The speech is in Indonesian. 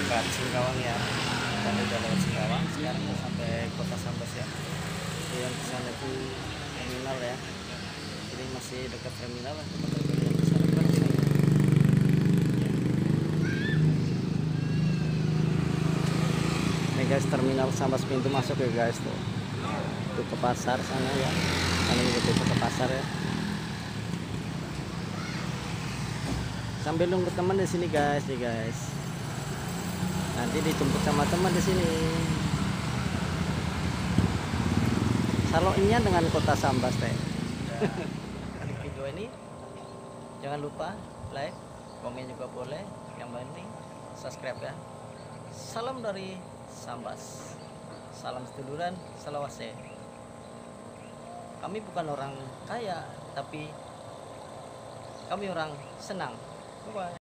dekat Singkawang ya. Tadi udah lewat Singkawang, sekarang udah sampai kota Sambas ya. Yang kesana itu terminal ya. Ini masih dekat terminal lah, tempat terminal yang kesana kan sana. Ini guys, terminal Sambas pintu masuk ya guys tuh. Itu ke pasar sana ya. Sana juga ke pasar ya. Sambil nunggu teman di sini guys, nih guys. Nanti dijemput sama teman di sini. Saloinnya dengan kota Sambas teh. Video ini jangan lupa like, komen juga boleh. Yang penting subscribe ya. Salam dari Sambas. Salam seduluran, salawase. Kami bukan orang kaya, tapi kami orang senang. Bye-bye.